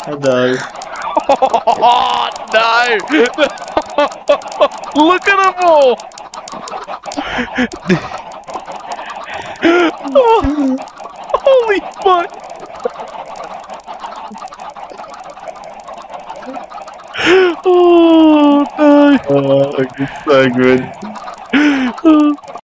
No. Oh, no! Look at them all! Oh, holy fuck! Oh, no! Oh, it's so good.